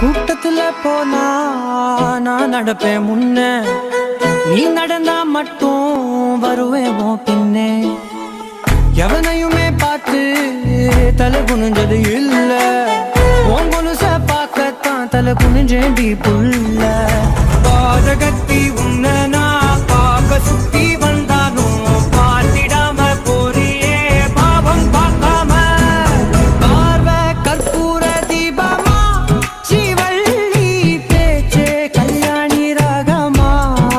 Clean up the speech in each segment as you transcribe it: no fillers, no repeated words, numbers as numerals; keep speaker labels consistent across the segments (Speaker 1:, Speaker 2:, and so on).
Speaker 1: கூட்டத்துல போனா நான் நடப்பேன் முன்ன, நீ நடந்தா மட்டும் வருவேன் உன் பின்னே. எவனையுமே பார்த்து தலை குனிஞ்சது இல்ல, உன் கொலுச பார்க்கத்தான் தலை குனிஞ்சேண்டி புள்ள. பாதகத்தி உன்ன நான் பார்க்க சுத்தி வந்தாலும் பார்த்திடாம போறியே பாவம் பார்க்காம. பார்வை கற்பூர தீபமா, சிவள்ளி பேச்சே கல்யாணி ராகமா.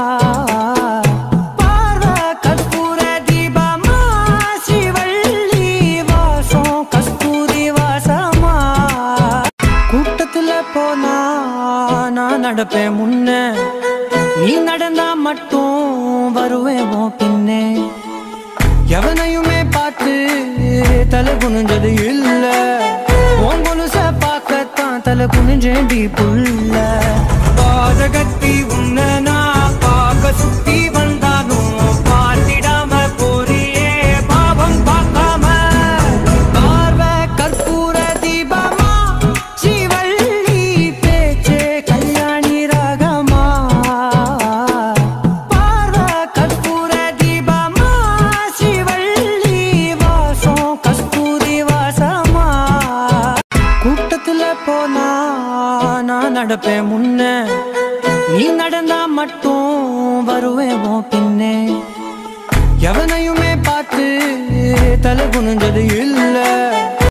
Speaker 1: பார்வை கற்பூர தீபமா, சிவள்ளி வாசம் கஸ்தூரி வாசமா. கூட்டத்துல போனா நான் நடப்பேன் முன்ன, நீ நடந்தா மட்டும் வருவேன் உன் பின்னே. எவனையுமே பார்த்து தலை குனிஞ்சது இல்ல, உன் கொலுச பார்க்கத்தான் தலை குனிஞ்சேண்டி புள்ள. பாதகத்தி உன்ன நான் பார்க்க சுத்தி வந்தாலும் பார்த்திடாம போறியே பாவம் பார்க்காம. பார்வை கற்பூர தீபமா, சிவள்ளி பேச்சே கல்யாணி ராகமா. பார்வை கற்பூர தீபமா, சிவள்ளி வாசம் கஸ்தூரி வாசமா. கூட்டத்துல போனா நான் நடப்பேன் முன்ன, நீ நடந்தா மட்டும் வருவேன் உன் பின்னே. எவனையுமே பார்த்து தலை குனிஞ்சது இல்ல,